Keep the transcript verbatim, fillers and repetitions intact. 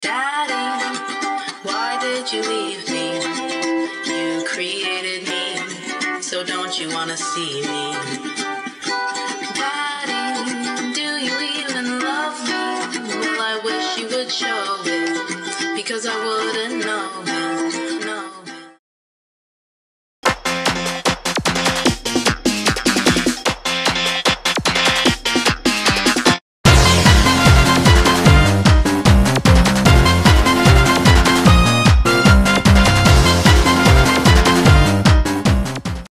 Daddy, why did you leave me? You created me, so don't you wanna see me? Daddy, do you even love me? Well, I wish you would show it, because I would